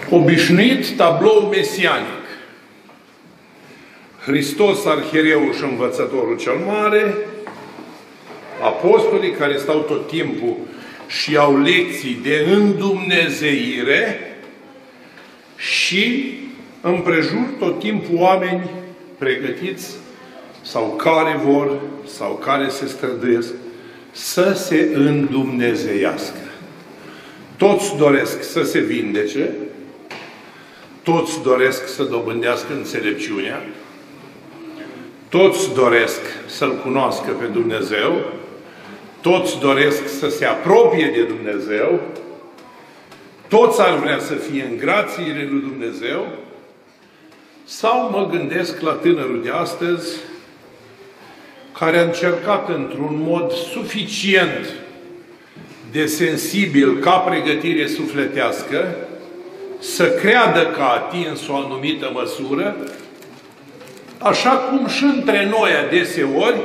Obișnuit tablou mesianic. Hristos, arhiereul și învățătorul cel mare, apostolii care stau tot timpul și au lecții de îndumnezeire și împrejur tot timpul oameni pregătiți sau care vor, sau care se străduiesc să se îndumnezeiască. Toți doresc să se vindece, toți doresc să dobândească înțelepciunea, toți doresc să-L cunoască pe Dumnezeu, toți doresc să se apropie de Dumnezeu, toți ar vrea să fie în grațiile lui Dumnezeu, sau mă gândesc la tânărul de astăzi, care a încercat într-un mod suficient de sensibil ca pregătire sufletească să creadă că a atins o anumită măsură, așa cum și între noi adeseori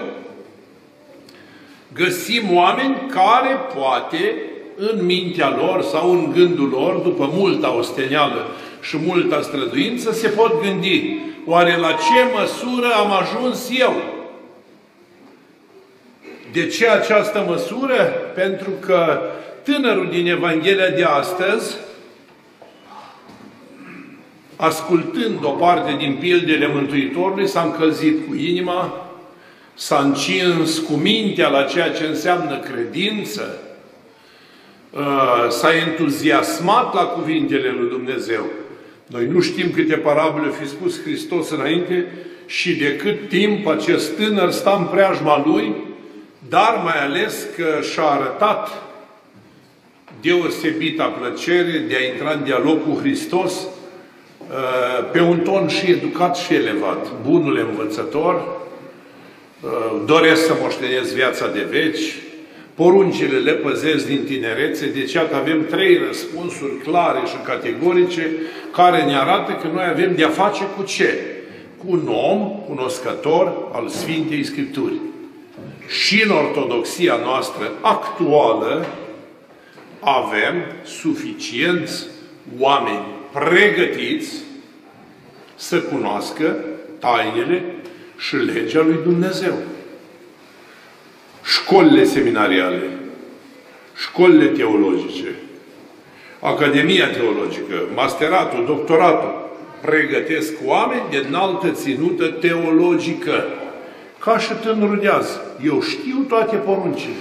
găsim oameni care poate în mintea lor sau în gândul lor, după multă osteneală și multă străduință, se pot gândi: oare la ce măsură am ajuns eu? De ce această măsură? Pentru că tânărul din Evanghelia de astăzi, ascultând o parte din pildele Mântuitorului, s-a încălzit cu inima, s-a încins cu mintea la ceea ce înseamnă credință, s-a entuziasmat la cuvintele lui Dumnezeu. Noi nu știm câte parabole fi spus Hristos înainte și de cât timp acest tânăr sta în preajma lui, dar mai ales că și-a arătat deosebita plăcere de a intra în dialog cu Hristos pe un ton și educat și elevat. Bunul învățător, doresc să moștenesc viața de veci, poruncile le păzesc din tinerețe, deci iată avem 3 răspunsuri clare și categorice care ne arată că noi avem de-a face cu ce? Cu un om cunoscător al Sfintei Scripturii. Și în ortodoxia noastră actuală avem suficienți oameni pregătiți să cunoască tainele și legea lui Dumnezeu. Școlile seminariale, școlile teologice, Academia Teologică, masteratul, doctoratul, pregătesc oameni de înaltă ținută teologică. Ca și tânărul de azi. Eu știu toate poruncile.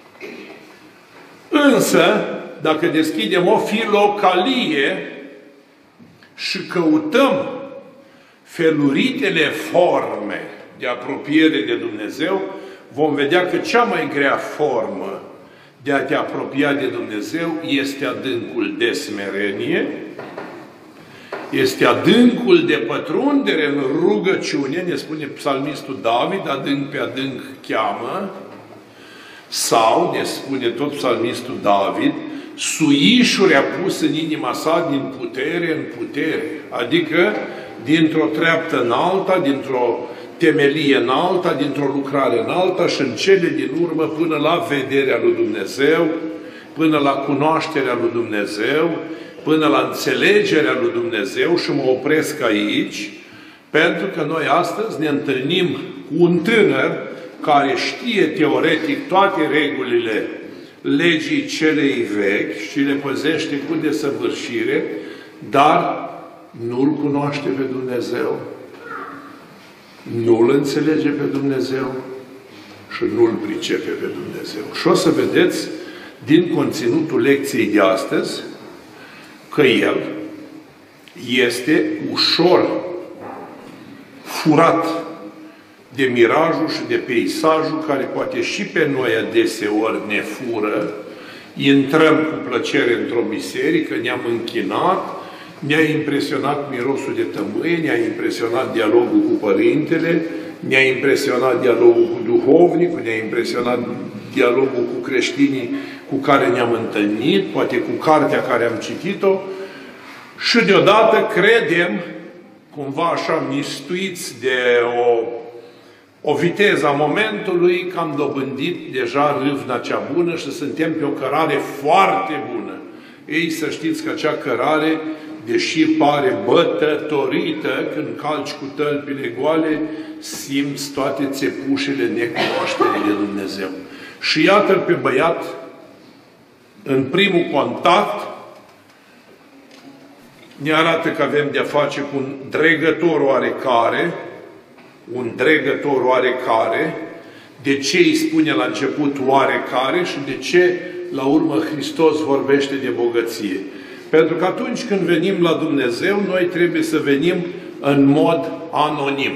Însă, dacă deschidem o filocalie și căutăm feluritele forme de apropiere de Dumnezeu, vom vedea că cea mai grea formă de a te apropia de Dumnezeu este adâncul de smerenie, este adâncul de pătrundere în rugăciune, ne spune psalmistul David, adânc pe adânc cheamă, sau, ne spune tot psalmistul David, suișuri a pus în inima sa din putere în putere, adică dintr-o treaptă în alta, dintr-o temelie în alta, dintr-o lucrare în alta și în cele din urmă până la vederea lui Dumnezeu, până la cunoașterea lui Dumnezeu, până la înțelegerea lui Dumnezeu. Și mă opresc aici, pentru că noi astăzi ne întâlnim cu un tânăr care știe teoretic toate regulile legii celei vechi și le păzește cu desăvârșire, dar nu-L cunoaște pe Dumnezeu, nu-L înțelege pe Dumnezeu și nu-L pricepe pe Dumnezeu. Și o să vedeți din conținutul lecției de astăzi că el este ușor furat de mirajul și de peisajul care poate și pe noi adeseori ne fură. Intrăm cu plăcere într-o biserică, ne-am închinat, ne-a impresionat mirosul de tămâie, ne-a impresionat dialogul cu părintele, ne-a impresionat dialogul cu duhovnicul, ne-a impresionat dialogul cu creștinii cu care ne-am întâlnit, poate cu cartea care am citit-o, și deodată credem, cumva așa mistuiți de o viteză a momentului, că am dobândit deja râvna cea bună și suntem pe o cărare foarte bună. Ei, să știți că acea cărare deși pare bătătorită, când calci cu tălpile goale, simți toate țepușele necunoașterii de Dumnezeu. Și iată-l pe băiat, în primul contact, ne arată că avem de-a face cu un dregător oarecare. De ce îi spune la început oarecare și de ce la urmă Hristos vorbește de bogăție? Pentru că atunci când venim la Dumnezeu, noi trebuie să venim în mod anonim.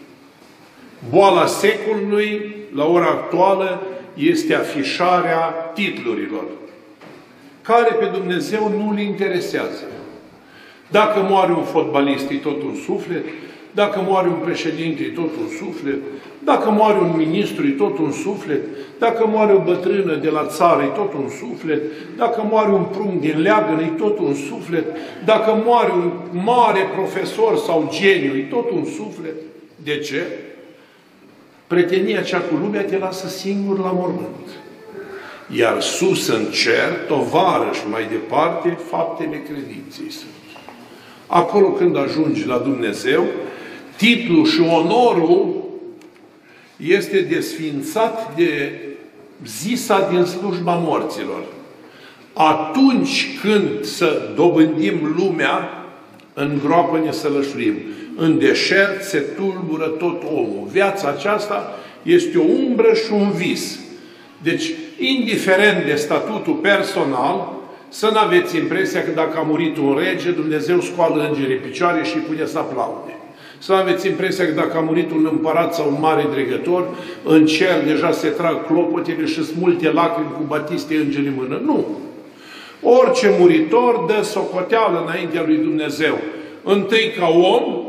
Boala secolului, la ora actuală, este afișarea titlurilor, care pe Dumnezeu nu îl interesează. Dacă moare un fotbalist, e tot un suflet. Dacă moare un președinte, e tot un suflet. Dacă moare un ministru, e tot un suflet. Dacă moare o bătrână de la țară, e tot un suflet. Dacă moare un prunc din leagănă, e tot un suflet. Dacă moare un mare profesor sau geniu, e tot un suflet. De ce? Prietenia cea cu lumea te lasă singur la mormânt. Iar sus în cer, tovarăși mai departe, faptele credinței sunt. Acolo când ajungi la Dumnezeu, titlul și onorul este desfințat de zisa din slujba morților. Atunci când să dobândim lumea, în groapă ne sălășluim. În deșert se tulbură tot omul. Viața aceasta este o umbră și un vis. Deci, indiferent de statutul personal, să nu aveți impresia că dacă a murit un rege, Dumnezeu scoală îngerii picioare și îi pune să aplaude. Să nu aveți impresia că dacă a murit un împărat sau un mare dregător, în cer deja se trag clopotele și smulte lacrimi cu batiste îngeri în mână. Nu! Orice muritor dă socoteală înaintea lui Dumnezeu. Întâi ca om,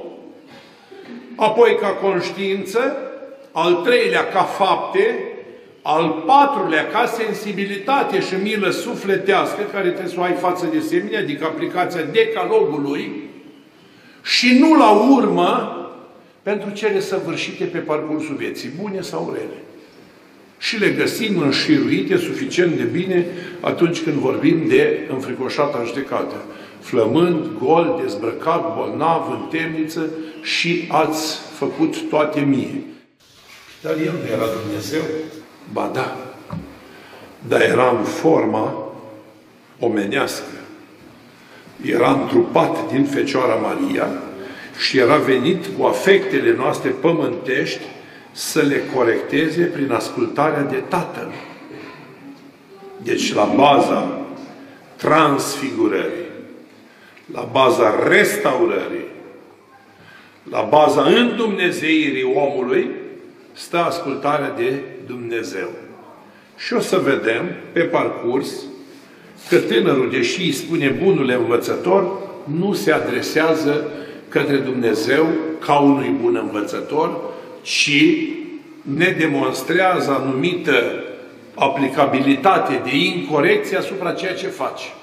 apoi ca conștiință, al treilea ca fapte, al patrulea, ca sensibilitate și milă sufletească, care trebuie să o ai față de semeni, adică aplicația decalogului, și nu la urmă, pentru cele săvârșite pe parcursul vieții, bune sau rele. Și le găsim înșiruite suficient de bine atunci când vorbim de înfricoșata judecată. Flămând, gol, dezbrăcat, bolnav, în temniță și ați făcut toate mie. Dar el nu era Dumnezeu? Ba da, dar era în forma omenească. Era întrupat din Fecioara Maria și era venit cu afectele noastre pământești să le corecteze prin ascultarea de Tatăl. Deci la baza transfigurării, la baza restaurării, la baza îndumnezeirii omului, stă ascultarea de Dumnezeu. Și o să vedem pe parcurs că tânărul, deși îi spune bunule învățător, nu se adresează către Dumnezeu ca unui bun învățător, ci ne demonstrează anumită aplicabilitate de incorecție asupra ceea ce face.